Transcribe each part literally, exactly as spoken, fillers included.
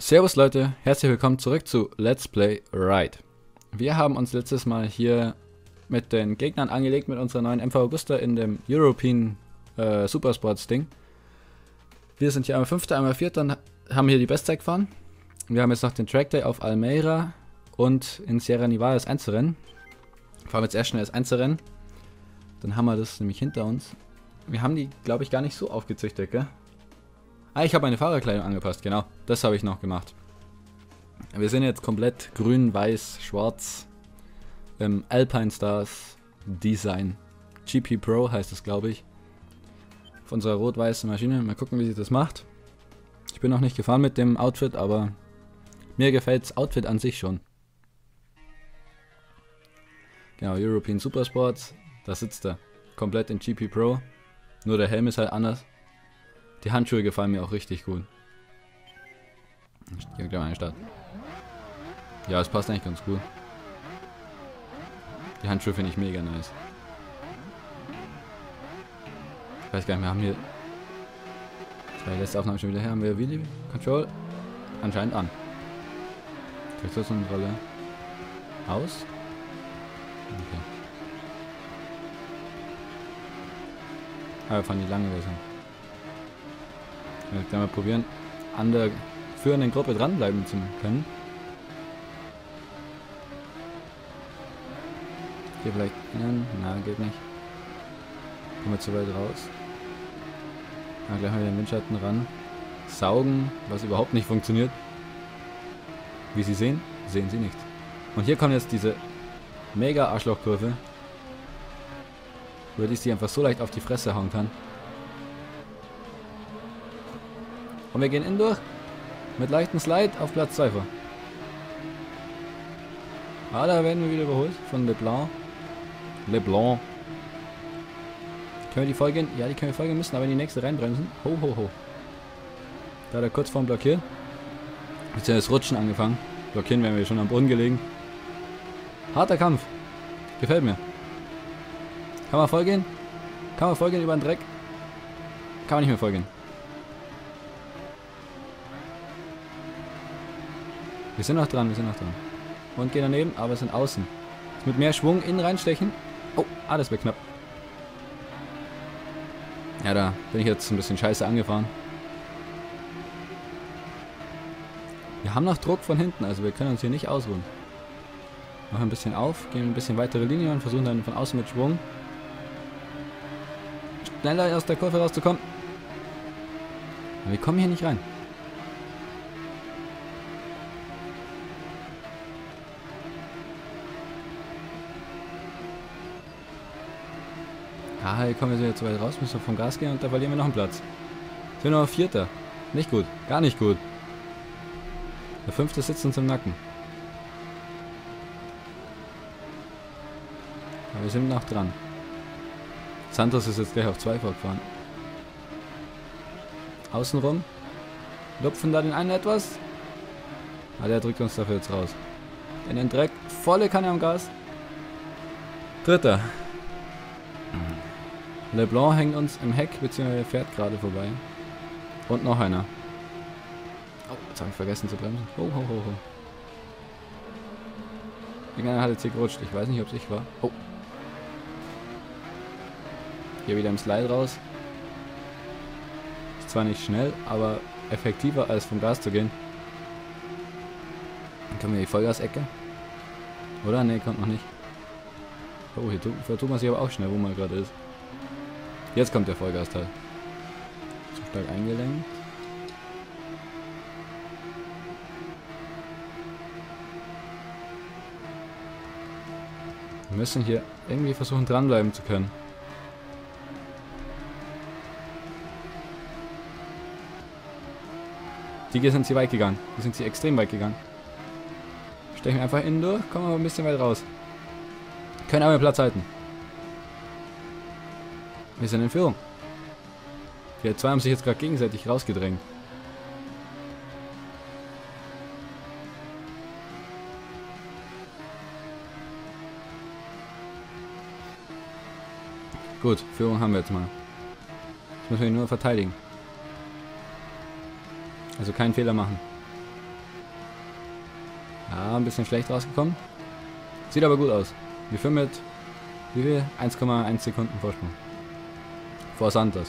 Servus Leute, herzlich willkommen zurück zu Let's Play Ride. Wir haben uns letztes Mal hier mit den Gegnern angelegt mit unserer neuen M V Augusta in dem European äh, Supersports Ding. Wir sind hier einmal Fünfter, einmal Vierter und haben hier die Bestzeit gefahren. Wir haben jetzt noch den Track Day auf Almeida und in Sierra Nevada das Einzelrennen. Fahren wir jetzt erst schnell das Einzelrennen. Dann haben wir das nämlich hinter uns. Wir haben die, glaube ich, gar nicht so aufgezüchtet, gell? Ah, ich habe meine Fahrerkleidung angepasst, genau. Das habe ich noch gemacht. Wir sind jetzt komplett grün, weiß, schwarz. Ähm, Alpine Stars Design. G P Pro heißt es, glaube ich. Auf unserer rot-weißen Maschine. Mal gucken, wie sich das macht. Ich bin noch nicht gefahren mit dem Outfit, aber mir gefällt das Outfit an sich schon. Genau, European Supersports. Da sitzt er. Komplett in G P Pro. Nur der Helm ist halt anders. Die Handschuhe gefallen mir auch richtig gut. Ich gehe gleich mal in die Stadt. Ja, es passt eigentlich ganz gut. Die Handschuhe finde ich mega nice. Ich weiß gar nicht, wir haben hier zwei letzte Aufnahmen schon wieder her. Haben wir Wheelie Control? Anscheinend an. Kriegst du das unsere Rolle? Aus? Okay. Aber wir fahren die lange Version. Ich kann mal probieren, an der führenden Gruppe dranbleiben zu können. Hier vielleicht innen. Na, geht nicht. Kommen wir zu weit raus. Na, gleich mal den Windschatten ran. Saugen, was überhaupt nicht funktioniert. Wie Sie sehen, sehen Sie nichts. Und hier kommt jetzt diese mega Arschlochkurve, über die ich sie einfach so leicht auf die Fresse hauen kann. Und wir gehen innen durch. Mit leichtem Slide auf Platz zwei vor. Ah, da werden wir wieder überholt von LeBlanc. LeBlanc. Können wir die folgen? Ja, die können wir folgen müssen, aber in die nächste reinbremsen. Ho, ho, ho. Da hat er kurz vorm Blockieren. Jetzt ist das Rutschen angefangen. Blockieren wären wir schon am Boden gelegen. Harter Kampf. Gefällt mir. Kann man vollgehen? Kann man vollgehen über den Dreck? Kann man nicht mehr vollgehen. Wir sind noch dran, wir sind noch dran. Und gehen daneben, aber wir sind außen. Jetzt mit mehr Schwung innen reinstechen. Oh, ah, das wäre knapp. Ja, da bin ich jetzt ein bisschen scheiße angefahren. Wir haben noch Druck von hinten, also wir können uns hier nicht ausruhen. Machen ein bisschen auf, gehen ein bisschen weitere Linie und versuchen dann von außen mit Schwung schneller aus der Kurve rauszukommen. Aber wir kommen hier nicht rein. Ah, hier kommen wir jetzt so weit raus, müssen wir vom Gas gehen und da verlieren wir noch einen Platz. Sind wir noch Vierter. Nicht gut, gar nicht gut. Der Fünfte sitzt uns im Nacken. Aber wir sind noch dran. Santos ist jetzt gleich auf zwei vorgefahren. Außenrum. Lupfen da den einen etwas. Ah, der drückt uns dafür jetzt raus. In den Dreck. Volle Kanne am Gas. Dritter. LeBlanc hängt uns im Heck, beziehungsweise fährt gerade vorbei. Und noch einer. Oh, jetzt habe ich vergessen zu bremsen. Ho, ho, ho, ho. Irgendeiner hat jetzt hier gerutscht. Ich weiß nicht, ob es ich war. Oh. Hier wieder im Slide raus. Ist zwar nicht schnell, aber effektiver als vom Gas zu gehen. Dann kommen wir in die Vollgas-Ecke. Oder? Ne, kommt noch nicht. Oh, hier vertut man sich aber auch schnell, wo man gerade ist. Jetzt kommt der Vollgasteil. Zu stark eingelenkt. Wir müssen hier irgendwie versuchen dranbleiben zu können. Die sind sie weit gegangen. Die sind sie extrem weit gegangen. Stechen wir einfach innen durch, kommen aber ein bisschen weit raus. Können aber den Platz halten. Wir sind in Führung. Die zwei haben sich jetzt gerade gegenseitig rausgedrängt. Gut, Führung haben wir jetzt mal. Jetzt müssen wir ihn nur verteidigen. Also keinen Fehler machen. Ja, ein bisschen schlecht rausgekommen. Sieht aber gut aus. Wir führen mit, wie viel? eins Komma eins Sekunden Vorsprung. Vor Santos.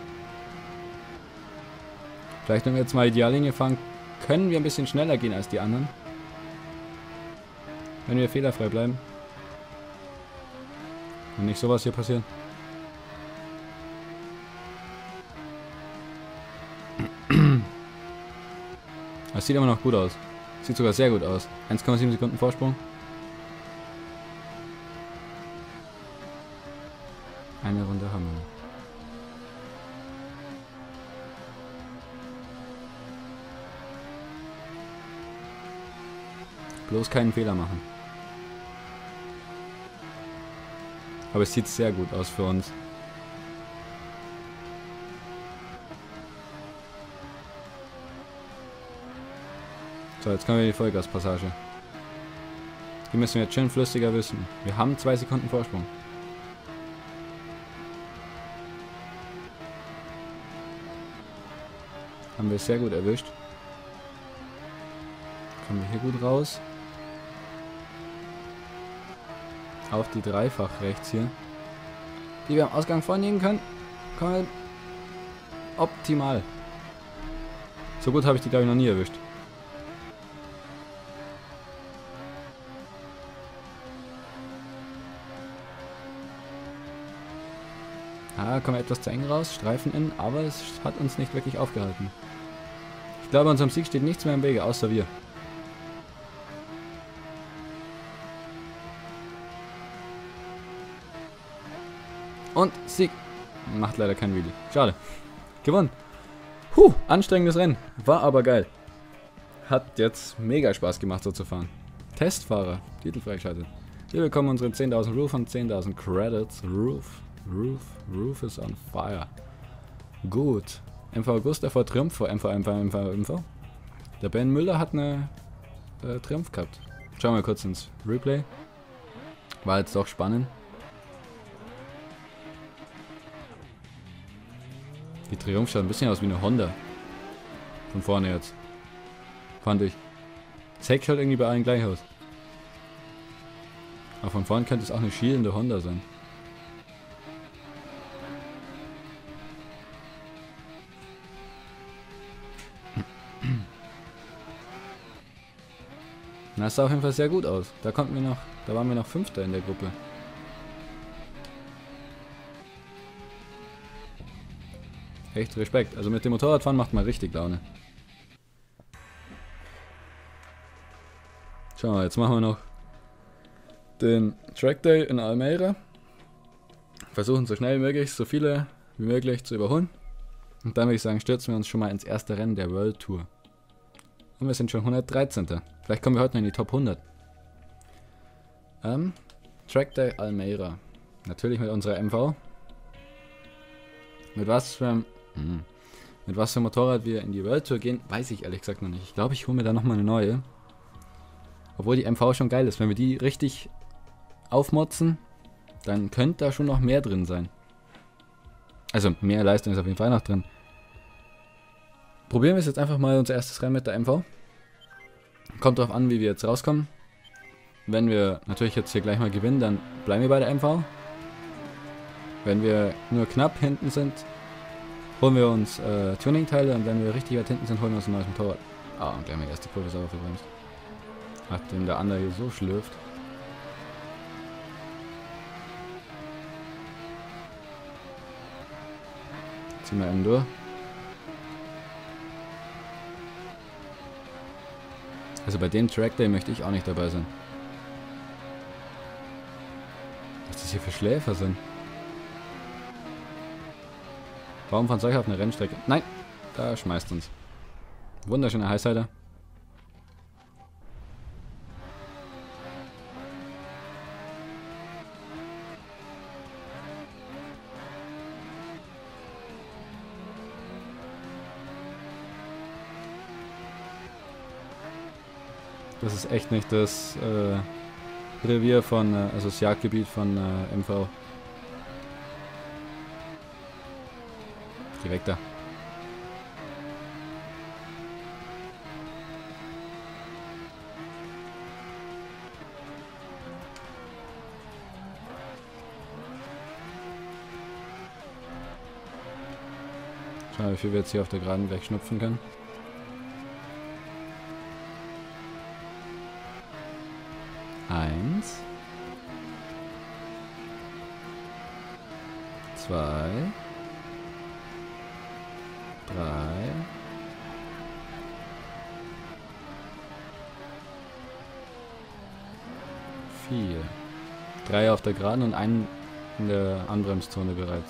Vielleicht, wenn wir jetzt mal Ideallinie fahren, können wir ein bisschen schneller gehen als die anderen. Wenn wir fehlerfrei bleiben. Und nicht sowas hier passieren. Das sieht immer noch gut aus. Sieht sogar sehr gut aus. eins Komma sieben Sekunden Vorsprung. Eine Runde haben wir. Bloß keinen Fehler machen. Aber es sieht sehr gut aus für uns. So, jetzt kommen wir in die Vollgaspassage. Die müssen wir jetzt schön flüssiger wissen. Wir haben zwei Sekunden Vorsprung. Haben wir sehr gut erwischt. Kommen wir hier gut raus. Auf die Dreifach rechts hier. Die wir am Ausgang vornehmen können. Kommen wir optimal. So gut habe ich die, glaube ich, noch nie erwischt. Ah, kommen wir etwas zu eng raus, Streifen in, aber es hat uns nicht wirklich aufgehalten. Ich glaube, unserem Sieg steht nichts mehr im Wege, außer wir. Und Sieg. Macht leider kein Wheelie. Schade. Gewonnen. Puh, anstrengendes Rennen. War aber geil. Hat jetzt mega Spaß gemacht, so zu fahren. Testfahrer. Titel freigeschaltet. Wir bekommen unsere zehntausend Roof und zehntausend Credits. Roof. Roof. Roof is on fire. Gut. M V Augusta vor Triumph vor M V, M V, M V, M V. Der Ben Müller hat eine äh, Triumph gehabt. Schauen wir kurz ins Replay. War jetzt doch spannend. Die Triumph schaut ein bisschen aus wie eine Honda. Von vorne jetzt. Fand ich. Das Heck schaut irgendwie bei allen gleich aus. Aber von vorne könnte es auch eine schielende Honda sein. Das sah auf jeden Fall sehr gut aus. Da konnten wir noch, da waren wir noch Fünfter in der Gruppe. Echt Respekt. Also mit dem Motorradfahren macht man richtig Laune. Schauen wir, jetzt machen wir noch den Track Day in Almeida. Versuchen so schnell wie möglich, so viele wie möglich zu überholen. Und dann würde ich sagen, stürzen wir uns schon mal ins erste Rennen der World Tour. Und wir sind schon hundertdreizehnter. Vielleicht kommen wir heute noch in die Top hundert. Ähm, Track Day Almeida. Natürlich mit unserer M V. Mit was für einem, hm, mit was für einem Motorrad wir in die World Tour gehen, weiß ich ehrlich gesagt noch nicht. Ich glaube, ich hole mir da nochmal eine neue. Obwohl die M V schon geil ist. Wenn wir die richtig aufmotzen, dann könnte da schon noch mehr drin sein. Also mehr Leistung ist auf jeden Fall noch drin. Probieren wir es jetzt einfach mal unser erstes Rennen mit der M V. Kommt drauf an, wie wir jetzt rauskommen. Wenn wir natürlich jetzt hier gleich mal gewinnen, dann bleiben wir bei der M V. Wenn wir nur knapp hinten sind, holen wir uns äh, Tuning-Teile, und wenn wir richtig weit hinten sind, holen wir uns ein neues Motorrad. Ah, und gleich mal erst die Kurve sauber verbremst. Nachdem der andere hier so schlürft. Ziehen wir einen durch. Also bei dem Track Day möchte ich auch nicht dabei sein. Was das hier für Schläfer sind. Warum fahren solche auf eine Rennstrecke? Nein, da schmeißt uns. Wunderschöner Highsider. Das ist echt nicht das äh, Revier von, äh, also das Jagdgebiet von äh, M V. Geh weg da. Schauen wir, wie viel wir jetzt hier auf der Geraden gleich schnupfen können. Eins. Zwei. Drei. Vier. Drei auf der Geraden und einen in der Anbremszone bereits.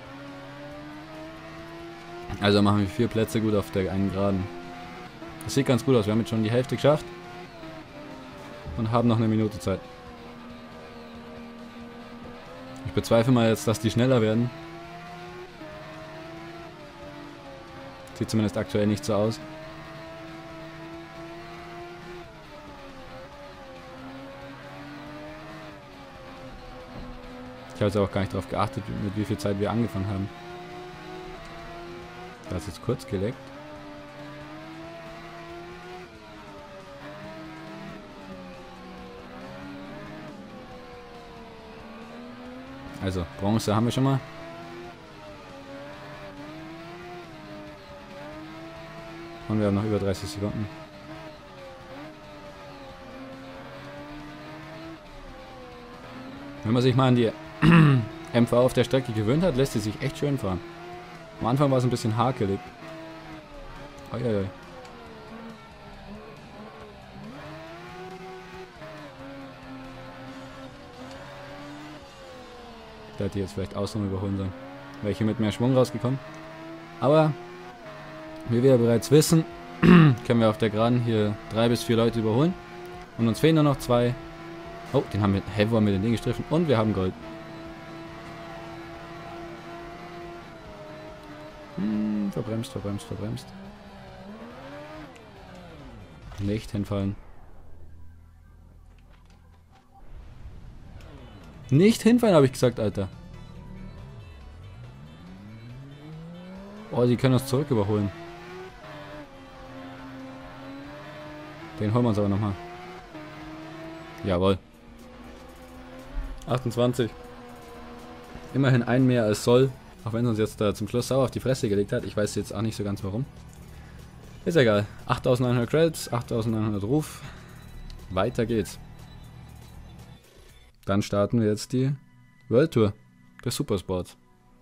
Also machen wir vier Plätze gut auf der einen Geraden. Das sieht ganz gut aus. Wir haben jetzt schon die Hälfte geschafft. Und haben noch eine Minute Zeit. Ich bezweifle mal jetzt, dass die schneller werden. Sieht zumindest aktuell nicht so aus. Ich habe jetzt auch gar nicht darauf geachtet, mit wie viel Zeit wir angefangen haben. Da ist jetzt kurz geleckt. Also, Bronze haben wir schon mal. Und wir haben noch über dreißig Sekunden. Wenn man sich mal an die M V auf der Strecke gewöhnt hat, lässt sie sich echt schön fahren. Am Anfang war es ein bisschen hakelig. Uiuiui. Da hätte ich jetzt vielleicht außen überholen sollen. Wäre ich hier mit mehr Schwung rausgekommen. Aber, wie wir bereits wissen, können wir auf der Geraden hier drei bis vier Leute überholen. Und uns fehlen nur noch zwei. Oh, den haben wir, hä, wo haben wir den Ding gestriffen? Und wir haben Gold. Hm, verbremst, verbremst, verbremst. Nicht hinfallen. Nicht hinfallen, habe ich gesagt, Alter. Oh, die können uns zurück überholen. Den holen wir uns aber nochmal. Jawohl. achtundzwanzig. Immerhin ein mehr als soll. Auch wenn es uns jetzt da zum Schluss sauer auf die Fresse gelegt hat. Ich weiß jetzt auch nicht so ganz warum. Ist egal. achttausendneunhundert Credits, achttausendneunhundert Ruf. Weiter geht's. Dann starten wir jetzt die World Tour des Supersports.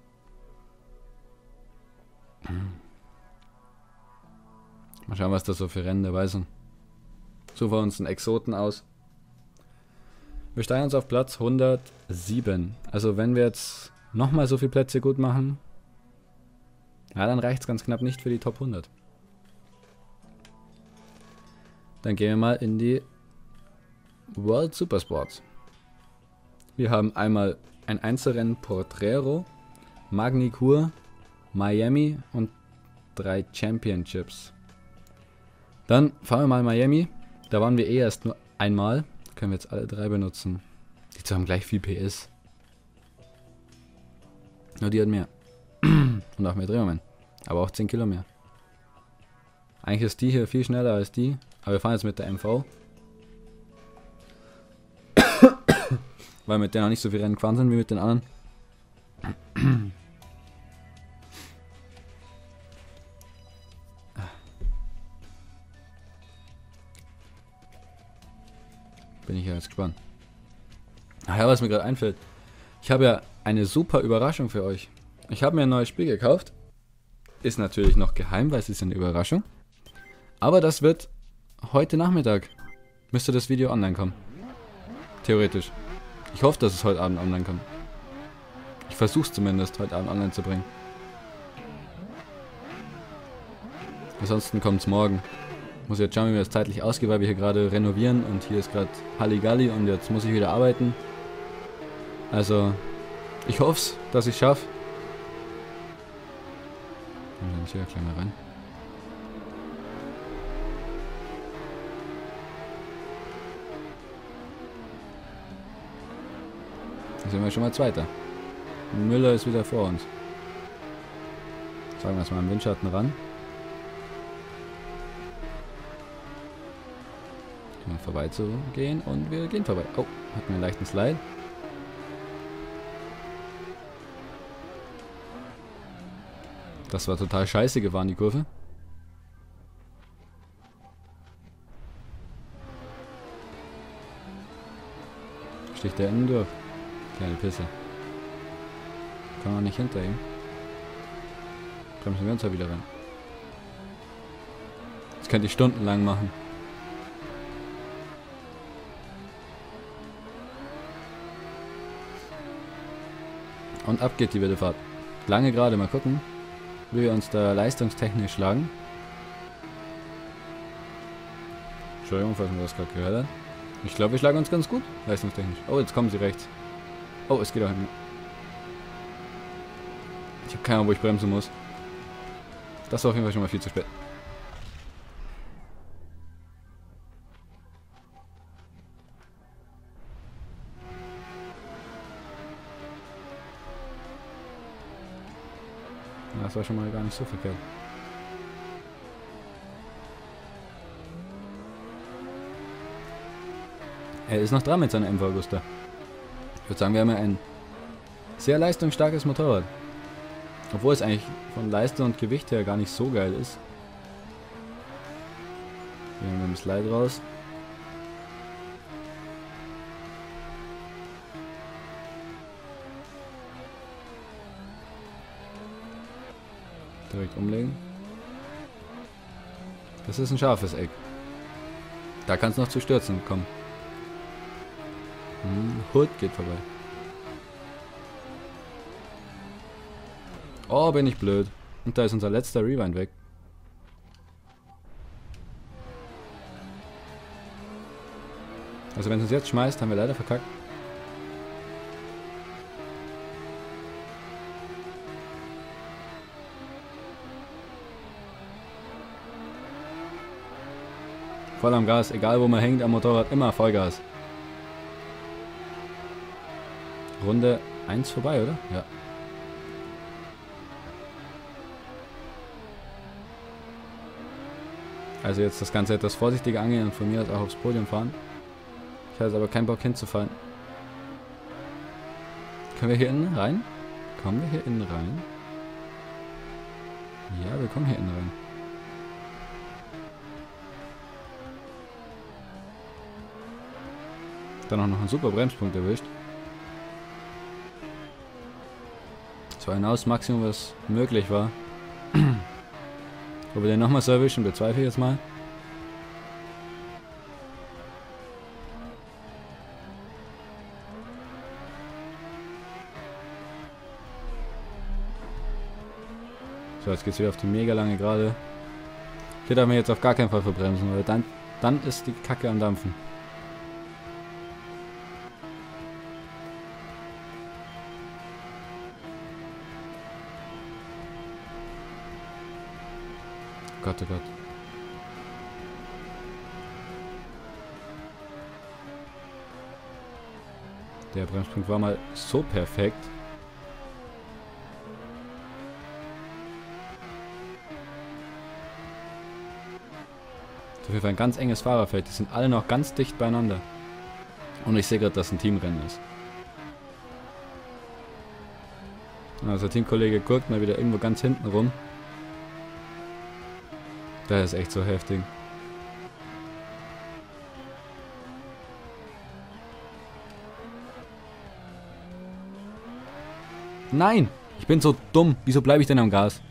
Mal schauen, was da so für Rennen dabei sind. Suchen wir uns einen Exoten aus. Wir steigen uns auf Platz hundertsieben. Also wenn wir jetzt nochmal so viele Plätze gut machen, ja, dann reicht es ganz knapp nicht für die Top hundert. Dann gehen wir mal in die World Supersports. Wir haben einmal ein Einzelrennen Portrero, Magny-Cours, Miami und drei Championships. Dann fahren wir mal Miami. Da waren wir eh erst nur einmal. Können wir jetzt alle drei benutzen. Die zwei haben gleich viel P S. Nur die hat mehr. Und auch mehr Drehmoment. Aber auch zehn Kilo mehr. Eigentlich ist die hier viel schneller als die. Aber wir fahren jetzt mit der M V. Weil mit der noch nicht so viel Rennen gefahren sind wie mit den anderen. Bin ich ja jetzt gespannt. Ach ja, was mir gerade einfällt. Ich habe ja eine super Überraschung für euch. Ich habe mir ein neues Spiel gekauft. Ist natürlich noch geheim, weil es ist eine Überraschung. Aber das wird heute Nachmittag. Müsste das Video online kommen. Theoretisch. Ich hoffe, dass es heute Abend online kommt. Ich versuche es zumindest, heute Abend online zu bringen. Ansonsten kommt es morgen. Muss jetzt schauen, wie wir das zeitlich ausgehen, weil wir hier gerade renovieren und hier ist gerade Halligalli und jetzt muss ich wieder arbeiten. Also, ich hoffe es, dass ich es schaffe. Dann hier gleich mal rein. Da sind wir schon mal Zweiter. Müller ist wieder vor uns. Sagen wir es mal im Windschatten ran. Mal vorbei zu gehen und wir gehen vorbei. Oh, hatten wir einen leichten Slide. Das war total scheiße gefahren, die Kurve. Sticht der innen durch. Kleine Pisse. Kann man nicht hinter ihm. Bremsen wir uns ja wieder rein. Das könnte ich stundenlang machen. Und ab geht die wilde Fahrt. Lange gerade, mal gucken, wie wir uns da leistungstechnisch schlagen. Entschuldigung, falls man das gerade gehört hat. Ich glaube, wir schlagen uns ganz gut, leistungstechnisch. Oh, jetzt kommen sie rechts. Oh, es geht auch hinten. Ich habe keine Ahnung, wo ich bremsen muss. Das war auf jeden Fall schon mal viel zu spät. Das war schon mal gar nicht so verkehrt. Er ist noch dran mit seiner M V Agusta. Ich würde sagen, wir haben ja ein sehr leistungsstarkes Motorrad. Obwohl es eigentlich von Leistung und Gewicht her gar nicht so geil ist. Gehen wir mit dem Slide raus. Direkt umlegen. Das ist ein scharfes Eck. Da kann es noch zu Stürzen kommen. Hm, Hood geht vorbei. Oh, bin ich blöd. Und da ist unser letzter Rewind weg. Also wenn es uns jetzt schmeißt, haben wir leider verkackt. Voll am Gas, egal wo man hängt am Motorrad, immer Vollgas. Runde eins vorbei, oder? Ja. Also jetzt das Ganze etwas vorsichtiger angehen und von mir aus auch aufs Podium fahren. Ich habe jetzt aber keinen Bock hinzufallen. Können wir hier innen rein? Kommen wir hier innen rein? Ja, wir kommen hier innen rein. Dann auch noch einen super Bremspunkt erwischt. Das war genau das Maximum, was möglich war. Ob wir den nochmal so erwischen, bezweifle ich jetzt mal. So, jetzt geht es wieder auf die mega lange Gerade. Hier darf man jetzt auf gar keinen Fall verbremsen, weil dann, dann ist die Kacke am Dampfen. Gott, oh Gott. Der Bremspunkt war mal so perfekt. Dafür war ein ganz enges Fahrerfeld. Die sind alle noch ganz dicht beieinander. Und ich sehe gerade, dass ein Teamrennen ist. Also der Teamkollege guckt mal wieder irgendwo ganz hinten rum. Das ist echt so heftig. Nein! Ich bin so dumm. Wieso bleibe ich denn am Gas?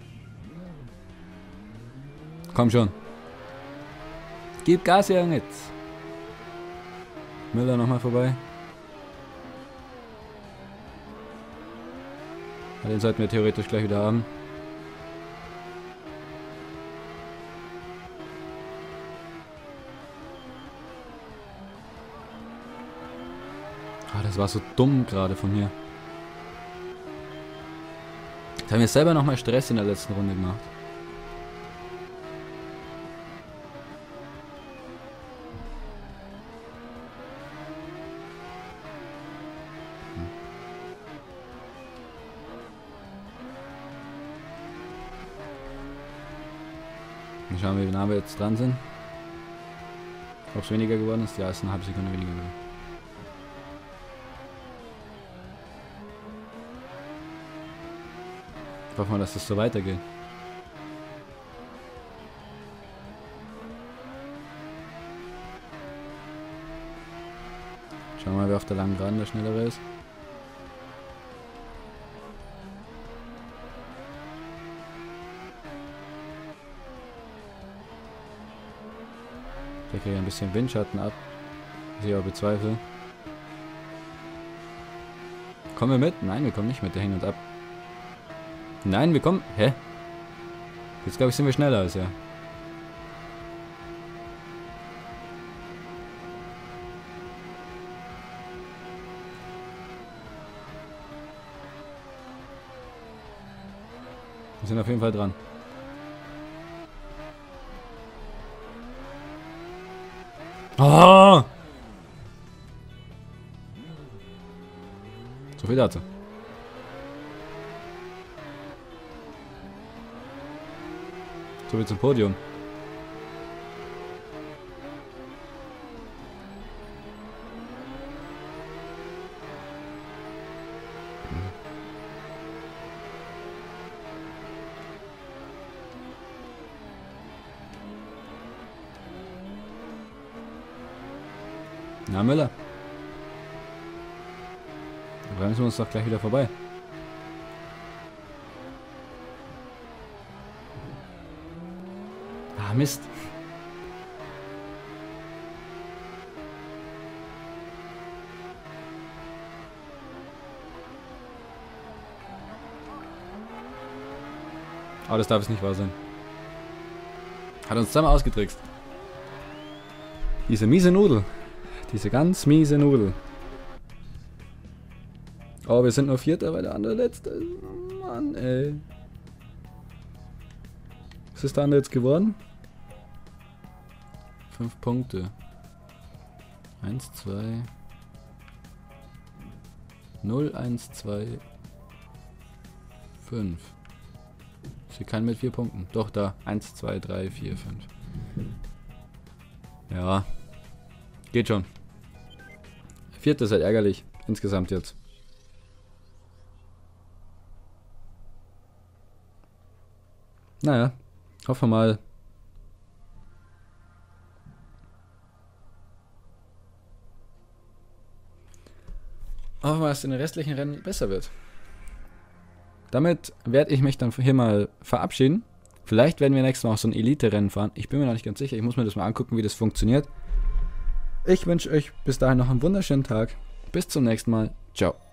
Komm schon. Gib Gas, Junge, jetzt. Müller nochmal vorbei. Den sollten wir theoretisch gleich wieder haben. Ah, das war so dumm gerade von mir. Jetzt haben wir selber nochmal Stress in der letzten Runde gemacht. Dann schauen wir, wie nah wir jetzt dran sind. Ob es weniger geworden ist? Ja, es ist eine halbe Sekunde weniger geworden. Hoffen wir, dass das so weitergeht. Schauen wir mal, wer auf der langen Geraden der schnellere ist. Der kriegt ein bisschen Windschatten ab. Was ich aber bezweifle. Kommen wir mit? Nein, wir kommen nicht mit. Der hängt uns ab. Nein, wir kommen... Hä? Jetzt glaube ich, sind wir schneller als er. Wir sind auf jeden Fall dran. Oh! So viel dazu. So viel zum Podium. Na, Müller. Da bremsen wir uns doch gleich wieder vorbei. Ah, Mist. Aber das darf es nicht wahr sein. Hat uns zweimal ausgetrickst. Diese miese Nudel. Diese ganz miese Nudel. Oh, wir sind nur Vierter, weil der andere Letzte ist. Oh Mann, ey. Was ist der andere jetzt geworden? Fünf Punkte. Eins, zwei. Null, eins, zwei. Fünf. Sie kann mit vier Punkten. Doch, da. Eins, zwei, drei, vier, fünf. Ja. Geht schon. Vierter ist halt ärgerlich. Insgesamt jetzt. Naja. Hoffen wir mal. Hoffen wir mal, dass in den restlichen Rennen besser wird. Damit werde ich mich dann hier mal verabschieden. Vielleicht werden wir nächstes Mal auch so ein Elite-Rennen fahren. Ich bin mir noch nicht ganz sicher. Ich muss mir das mal angucken, wie das funktioniert. Ich wünsche euch bis dahin noch einen wunderschönen Tag. Bis zum nächsten Mal. Ciao.